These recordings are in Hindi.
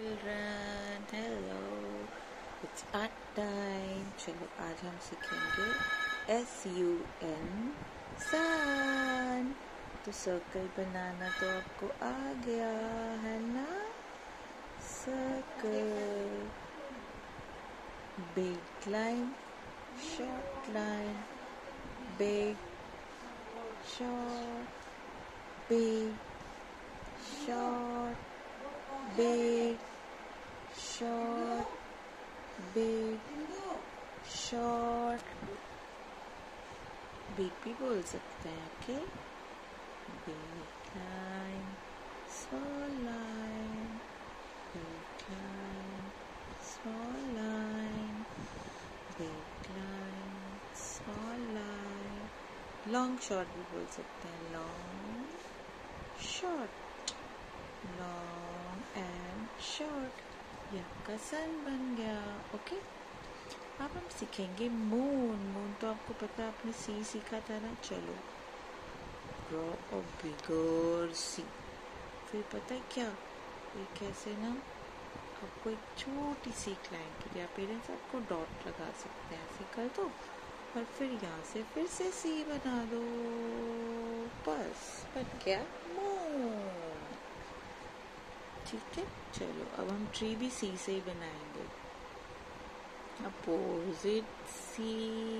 Children, hello. It's art time. चलो आज हम सीखेंगे SUN sun. तो सर्कल बनाना तो आपको आ गया है ना? Circle, big line, short line, big, short, big, short, big, short, big, short, big भी बोल सकते हैं. Okay, big line, small line, big line, small line, big line, small line. long short भी बोल सकते हैं. long, short, long and short. यह का सन बन गया. ओके, अब हम सीखेंगे मून. मून तो आपको पता है, आपने सी सीखा था ना. चलो, ड्रॉ अ बिगर सी. फिर पता है क्या, ये कैसे ना आपको एक छोटी सी लाइन के लिए पेरेंट्स आपको डॉट लगा सकते हैं. ऐसे कर दो और फिर यहाँ से फिर से सी बना दो. बस बन गया मून. ठीक है, चलो अब हम ट्री भी सी से ही बनाएंगे. Opposite C,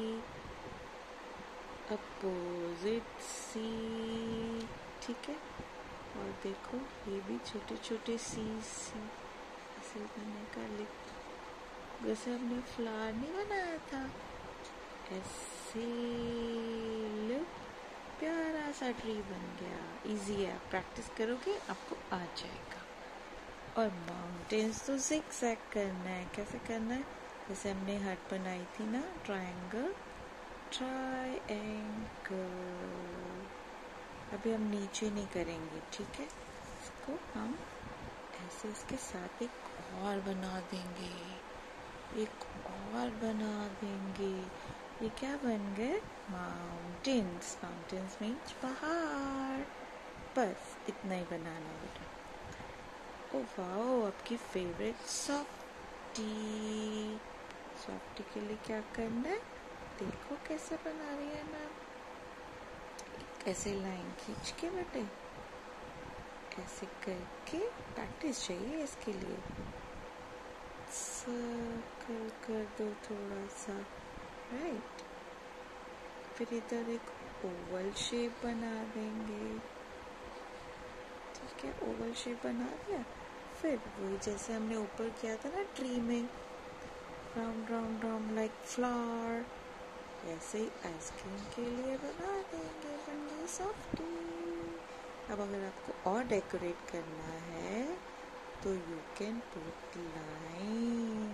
opposite C. ठीक है, और देखो ये भी छोटे छोटे सी ऐसे बने का लिख, जैसे हमने फ्लावर नहीं बनाया था. ऐसे लुक, प्यारा सा ट्री बन गया. इजी है, प्रैक्टिस करोगे आपको आ जाएगा. और माउंटेन्स तो ज़िगज़ैग करना है. कैसे करना है, जैसे हमने हार्ट बनाई थी ना, ट्रायंगल, ट्रायंगल. अभी हम नीचे नहीं करेंगे. ठीक है, इसको हम ऐसे इसके साथ एक और बना देंगे, एक और बना देंगे. ये क्या बन गए? माउंटेन्स. माउंटेन्स मीन्स पहाड़. बस इतना ही बनाना बेटा. ओ वाओ, आपकी फेवरेट सॉफ्टी. सॉफ्टी के लिए क्या करना है, देखो कैसे बना रही है ना. ऐसे लाइन खींच के बेटे, ऐसे करके प्रैक्टिस चाहिए इसके लिए. सर्कल कर दो थोड़ा सा, राइट. फिर इधर एक ओवल शेप बना देंगे. ठीक है, ओवल शेप बना दिया. फिर वही जैसे हमने ऊपर किया था ना ट्री में, round round round like flower, ऐसे ही आइसक्रीम के लिए बना देंगे. बन गई सॉफ्टी. अब अगर आपको और डेकोरेट करना है तो you can put line,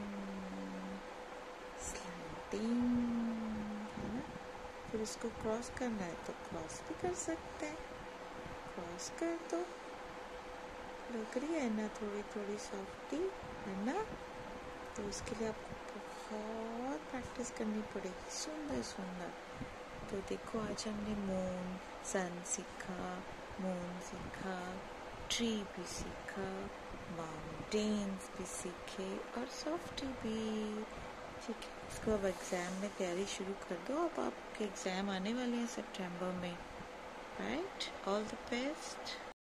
slanting, है ना. फिर इसको क्रॉस करना है तो क्रॉस भी कर सकते हैं. क्रॉस कर दो. लग रही है ना थोड़ी थोड़ी सॉफ्टी, है ना. तो इसके लिए आपको बहुत प्रैक्टिस करनी पड़ेगी. सुंदर सुंदर. तो देखो आज हमने मून, सन सीखा, मून सीखा, ट्री भी सीखा, माउंटेन्स भी सीखे और सॉफ्टी भी. ठीक है, इसको अब एग्ज़ाम में तैयारी शुरू कर दो. अब आपके एग्ज़ाम आने वाले हैं सितंबर में, राइट. All the best.